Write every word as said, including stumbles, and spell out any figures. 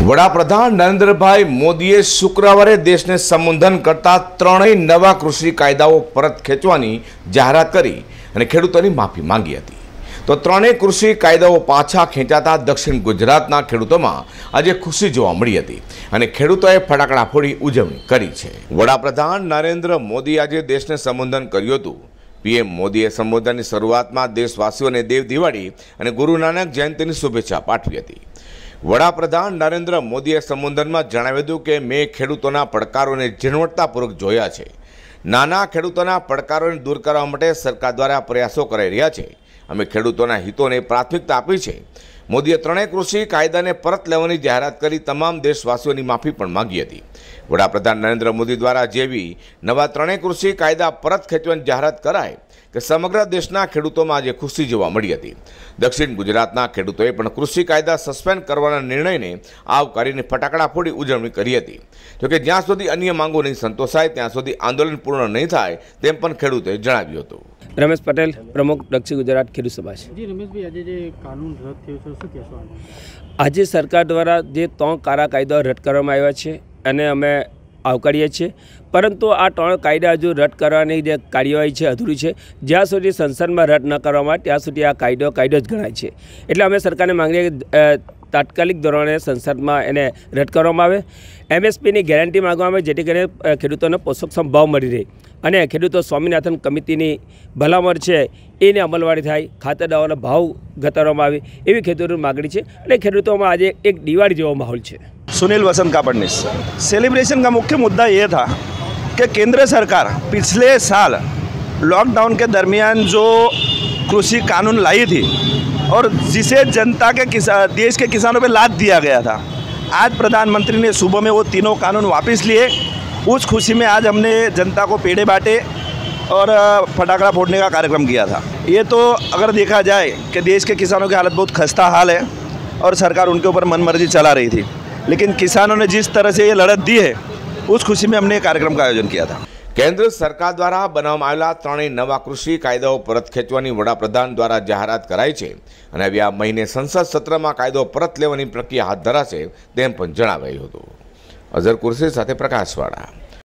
વડાપ્રધાન નરેન્દ્રભાઈ મોદીએ શુક્રવારે દેશને સંબોધન કરતા ત્રણેય નવા કૃષિ કાયદાઓ પરત ખેંચવાની જાહેરાત કરી અને ખેડૂતોની માફી માંગી હતી। તો ત્રણેય કૃષિ કાયદાઓ પાછા ખેંચાતા દક્ષિણ ગુજરાતના ખેડૂતોમાં આજે ખુશી જોવા મળી હતી અને ખેડૂતોએ ફટાકડા ફોડી ઉજવણી કરી છે। વડાપ્રધાન નરેન્દ્ર મોદી આજે દેશને સંબોધન કર્યું હતું। પીએમ મોદીએ સંબોધનની શરૂઆતમાં દેશવાસીઓને દેવ દિવાળી અને ગુરુ નાનક જયંતીની શુભેચ્છા પાઠવી હતી। વડાપ્રધાન નરેન્દ્ર મોદીએ સંબોધનમાં જણાવ્યું હતું કે મેં ખેડૂતોના પડકારોને ઝીણવટતાપૂર્વક જોયા છે। નાના ખેડૂતોના પડકારોને દૂર કરવા માટે સરકાર દ્વારા પ્રયાસો કરાઈ રહ્યા છે। અમે ખેડૂતોના હિતોને પ્રાથમિકતા આપી છે। મોદીએ ત્રણેય કૃષિ કાયદાને પરત લેવાની જાહેરાત કરી તમામ દેશવાસીઓની માફી પણ માંગી હતી। વડાપ્રધાન નરેન્દ્ર મોદી દ્વારા જેવી નવા ત્રણેય કૃષિ કાયદા પરત ખેંચવાની જાહેરાત કરાય કે સમગ્ર દેશના ખેડૂતોમાં આજે ખુશી જોવા મળી હતી। દક્ષિણ ગુજરાતના ખેડૂતોએ પણ કૃષિ કાયદા સસ્પેન્ડ કરવાના નિર્ણયને આવકારીને ફટાકડા ફોડી ઉજવણી કરી હતી। જોકે જ્યાં સુધી અન્ય માંગો નહીં સંતોષાય ત્યાં સુધી આંદોલન પૂર્ણ નહીં થાય તેમ પણ ખેડૂતોએ જણાવ્યું હતું। रमेश पटेल प्रमुख दक्षिण गुजरात खेडूत सभा। जी रमेश भाई आज जे कानून रद्द थयो छे शुं कहेशो? आज सरकार द्वारा जे त्रण कारा कायदा रद्द करवामां आव्या छे अने अमे आवकारीए छीए, परंतु आ त्रण कायदा हजू रद्द करवानी जे कार्यवाही है अधूरी है। ज्यां सुधी संसद में रद्द न करवामां त्यां सुधी आ कायदो कायदो ज गणाय छे। एटले अमे सरकारने मांगीए के तात्कालिक धोरणे संसद में एने रद्द करवामां आवे। एमएसपी की गेरंटी मांगवामां आवे जेथी करीने खेडूतोने पोषकक्षम भाव मळी रहे અને ખેડૂતો સ્વામિનાથન કમિટીની ભલામણ છે એને અમલવારી થાય, ખાતર દવાનો ભાવ ઘટાડવામાં આવે એવી ખેડૂતોની માગણી છે અને ખેડૂતોમાં આજે એક દિવાળી જેવો માહોલ છે। सुनील वसंत कापड़नीस। सेलिब्रेशन का मुख्य मुद्दा ये था कि केंद्र सरकार पिछले साल लॉकडाउन के दरमियान जो कृषि कानून लाई थी और जिसे जनता के किसा देश के किसानों पे लाद दिया गया था, आज प्रधानमंत्री ने सुबह में वो तीनों कानून वापस लिए। उस खुशी में आज हमने जनता को पेड़े बांटे और फटाकड़ा फोड़ने का कार्यक्रम किया था। ये तो अगर देखा जाए कि देश के किसानों की हालत बहुत खस्ता हाल है और सरकार उनके ऊपर मनमर्जी चला रही थी, लेकिन किसानों ने जिस तरह से ये लड़त दी है उस खुशी में हमने कार्यक्रम का आयोजन किया था। केंद्र सरकार द्वारा बनावવામાં આવેલા ત્રણેય નવા કૃષિ કાયદાઓ પરત ખેંચવાની વડાપ્રધાન દ્વારા જાહેરાત કરાઈ છે અને હવે આ મહિને સંસદ સત્રમાં કાયદો પરત લેવાની પ્રક્રિયા હાથ ધરાશે તેમ પણ જણાવાયું હતું। અઝર કુરશી સાથે પ્રકાશવાળા।